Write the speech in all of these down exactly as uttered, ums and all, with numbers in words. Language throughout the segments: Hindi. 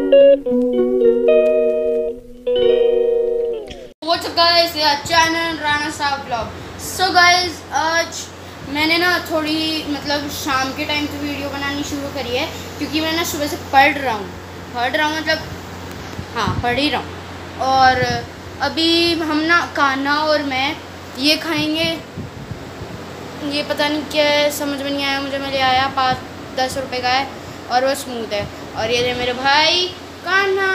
What's up guys, channel Rana साहब ब्लॉग। सो गाइज आज मैंने ना थोड़ी मतलब शाम के टाइम पे वीडियो बनानी शुरू करी है, क्योंकि मैं ना सुबह से पढ़ रहा हूँ पढ़ रहा हूँ मतलब हाँ पढ़ ही रहा हूँ। और अभी हम ना कान्हा और मैं ये खाएंगे, ये पता नहीं क्या है, समझ में नहीं आया मुझे। मैं ले आया, पाँच दस रुपए का है और वो स्मूथ है। और ये मेरे भाई कान्हा,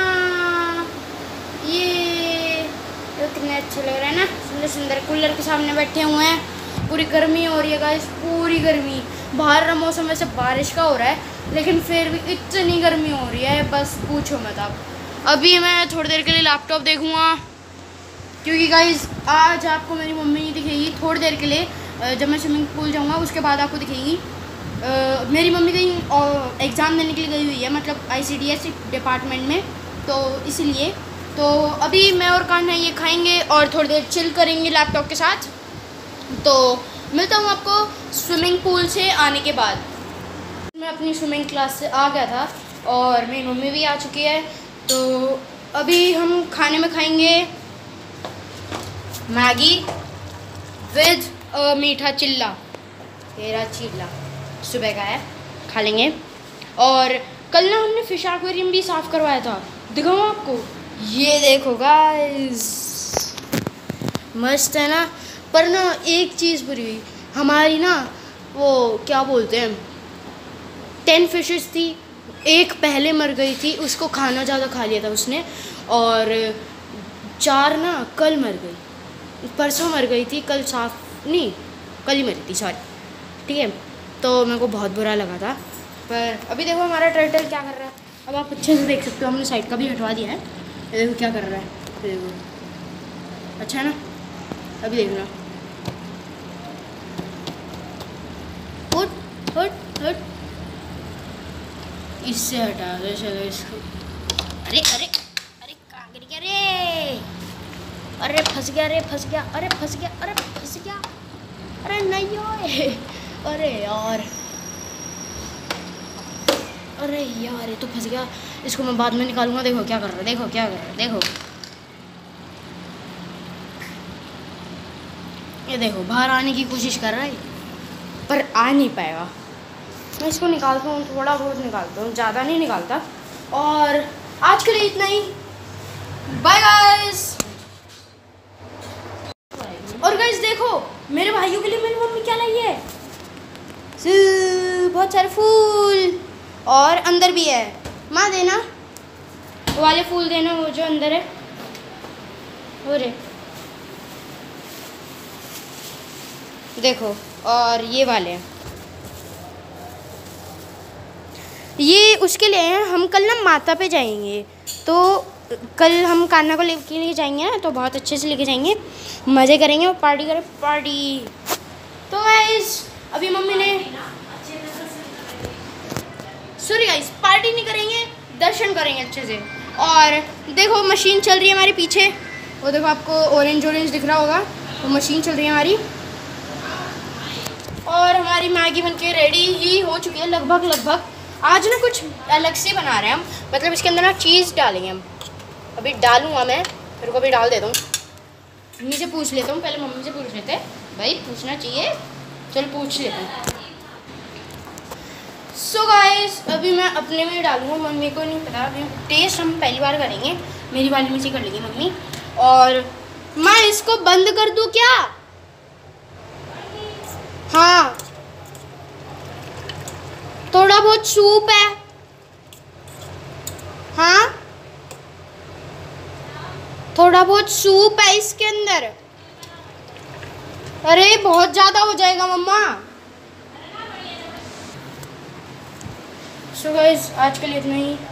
ये तो कितने अच्छे लग रहे हैं ना, सुंदर सुंदर। कूलर के सामने बैठे हुए हैं। पूरी गर्मी हो रही है गाइस, पूरी गर्मी। बाहर का मौसम वैसे बारिश का हो रहा है, लेकिन फिर भी इतनी गर्मी हो रही है बस पूछो मत आप। अभी मैं थोड़ी देर के लिए लैपटॉप देखूँगा, क्योंकि गाइस आज आपको मेरी मम्मी नहीं दिखेगी थोड़ी देर के लिए। जब मैं स्विमिंग पूल जाऊँगा उसके बाद आपको दिखेगी। Uh, मेरी मम्मी कहीं एग्ज़ाम देने के लिए गई हुई है, मतलब I C D S department में, तो इसलिए। तो अभी मैं और कान्हा ये खाएंगे और थोड़ी देर चिल करेंगे लैपटॉप के साथ। तो मिलता हूँ आपको स्विमिंग पूल से आने के बाद। मैं अपनी स्विमिंग क्लास से आ गया था और मेरी मम्मी भी आ चुकी है। तो अभी हम खाने में खाएंगे मैगी विद मीठा चिल्ला। तेरा चिल्ला सुबह का है, खा लेंगे। और कल ना हमने फिश एक्वेरियम भी साफ़ करवाया था, दिखाऊँ आपको? ये देखो गाइस, मस्त है ना। पर ना एक चीज़ बुरी हुई हमारी ना, वो क्या बोलते हैं, टेन फिशेस थी, एक पहले मर गई थी, उसको खाना ज़्यादा खा लिया था उसने। और चार ना कल मर गई, परसों मर गई थी, कल साफ नहीं कल ही मरी थी, सॉरी। ठीक है, तो मेरे को बहुत बुरा लगा था। पर अभी देखो हमारा टर्टल क्या कर रहा है। अब आप अच्छे से देख सकते हो, हमने साइड का भी हटवा दिया है। ये देखो क्या कर रहा है, देखो अच्छा है ना। अभी देखना, हट हट हट, इससे हटा दो, चलो इसको। अरे अरे अरे कहाँ गिर गया रे, अरे फंस गया रे फंस गया, अरे फंस गया, अरे फंस गया, अरे नहीं ओए, अरे यार, अरे यार ये तो फंस गया। इसको मैं बाद में निकालूंगा। देखो क्या कर रहा है, देखो क्या कर रहा है, देखो ये देखो बाहर आने की कोशिश कर रहा है पर आ नहीं पाएगा। मैं इसको निकालता हूँ, थोड़ा बहुत निकालता हूँ, ज़्यादा नहीं निकालता। और आज के लिए इतना ही, बाय गाइस। और गाइस देखो मेरे भाइयों के लिए मेरी मम्मी क्या लाई है, बहुत सारे फूल, और अंदर भी है। माँ देना वो वाले फूल, देना वो जो अंदर है वो रे, देखो। और ये वाले ये उसके लिए हैं। हम कल ना माता पे जाएंगे, तो कल हम कान्हा को लेके लिए जाएंगे ना, तो बहुत अच्छे से लेके जाएंगे, मज़े करेंगे और पार्टी करें पार्टी। तो गाइस अभी मम्मी ने, सॉरी गाइस, पार्टी नहीं करेंगे, दर्शन करेंगे अच्छे से। और देखो मशीन चल रही है हमारे पीछे, वो देखो आपको ऑरेंज ऑरेंज दिख रहा होगा, वो मशीन चल रही है हमारी। और हमारी मैगी बनके रेडी ही हो चुकी है लगभग लगभग। आज ना कुछ अलग से बना रहे हैं हम, मतलब इसके अंदर ना चीज़ डालेंगे हम। अभी डालूँगा मैं, फिर को अभी डाल देता हूँ। मम्मी से पूछ लेता हूँ, पहले मम्मी से पूछ लेते हैं, भाई पूछना चाहिए, चल पूछ लेते हैं। सो so गाइस अभी मैं अपने में डालूँगा, मम्मी को नहीं पता। अभी टेस्ट हम पहली बार करेंगे, मेरी वाली में से कर लेंगी मम्मी। और मैं इसको बंद कर दूँ क्या? हाँ थोड़ा बहुत सूप है, हाँ थोड़ा बहुत सूप है इसके अंदर। अरे बहुत ज़्यादा हो जाएगा मम्मा। सो गाइस आज के लिए इतना ही।